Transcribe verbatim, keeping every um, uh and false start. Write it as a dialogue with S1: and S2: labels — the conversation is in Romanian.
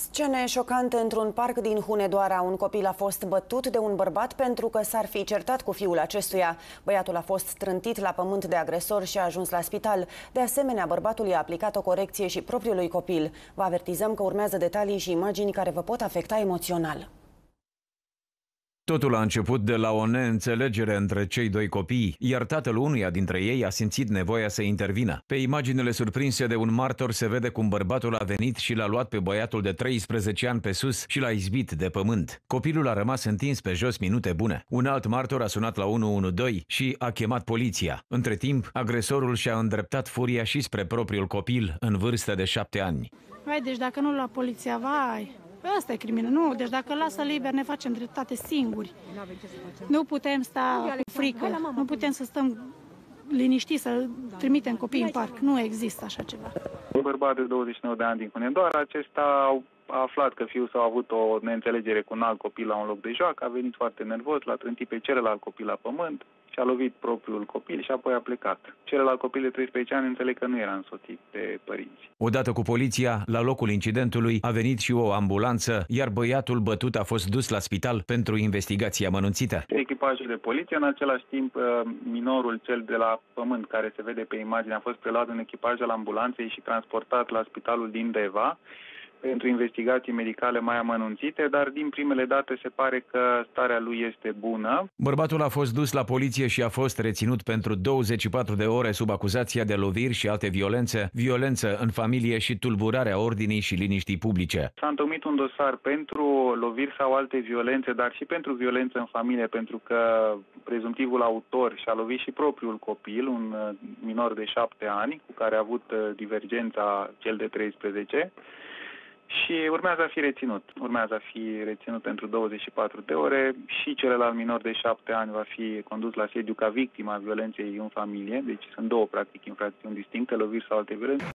S1: Scene șocante într-un parc din Hunedoara. Un copil a fost bătut de un bărbat pentru că s-ar fi certat cu fiul acestuia. Băiatul a fost strântit la pământ de agresor și a ajuns la spital. De asemenea, bărbatul i-a aplicat o corecție și propriului copil. Vă avertizăm că urmează detalii și imagini care vă pot afecta emoțional.
S2: Totul a început de la o neînțelegere între cei doi copii, iar tatăl unuia dintre ei a simțit nevoia să intervină. Pe imaginele surprinse de un martor se vede cum bărbatul a venit și l-a luat pe băiatul de treisprezece ani pe sus și l-a izbit de pământ. Copilul a rămas întins pe jos minute bune. Un alt martor a sunat la unu unu doi și a chemat poliția. Între timp, agresorul și-a îndreptat furia și spre propriul copil, în vârstă de șapte ani.
S3: Vai, deci dacă nu lua poliția, vai... Asta e criminal. Nu, deci dacă îl lasă liber, ne facem dreptate singuri. Nu putem sta cu frică, nu putem să stăm liniștiți, să trimitem copiii în parc. Nu există așa ceva.
S4: Un bărbat de douăzeci și nouă de ani din Hunedoara, acesta a aflat că fiul său a avut o neînțelegere cu un alt copil la un loc de joacă, a venit foarte nervos, l-a trântit pe celălalt copil la pământ și a lovit propriul copil și apoi a plecat. Celălalt copil de treisprezece ani înțeleg că nu era însoțit de părinți.
S2: Odată cu poliția, la locul incidentului a venit și o ambulanță, iar băiatul bătut a fost dus la spital pentru investigații amănunțită.
S4: Echipajul de poliție, în același timp, minorul cel de la pământ care se vede pe imagine a fost preluat în echipaj al ambulanței și transportat la spitalul din Deva pentru investigații medicale mai amănunțite, dar din primele date se pare că starea lui este bună.
S2: Bărbatul a fost dus la poliție și a fost reținut pentru douăzeci și patru de ore sub acuzația de loviri și alte violențe, violență în familie și tulburarea ordinii și liniștii publice.
S4: S-a întocmit un dosar pentru loviri sau alte violențe, dar și pentru violență în familie, pentru că prezumtivul autor și-a lovit și propriul copil, un minor de șapte ani, cu care a avut divergența cel de treisprezece. Și urmează a fi reținut. Urmează a fi reținut pentru douăzeci și patru de ore și celălalt minor de șapte ani va fi condus la sediu ca victima violenței în familie. Deci sunt două, practic, infracțiuni distincte, loviri sau alte violențe.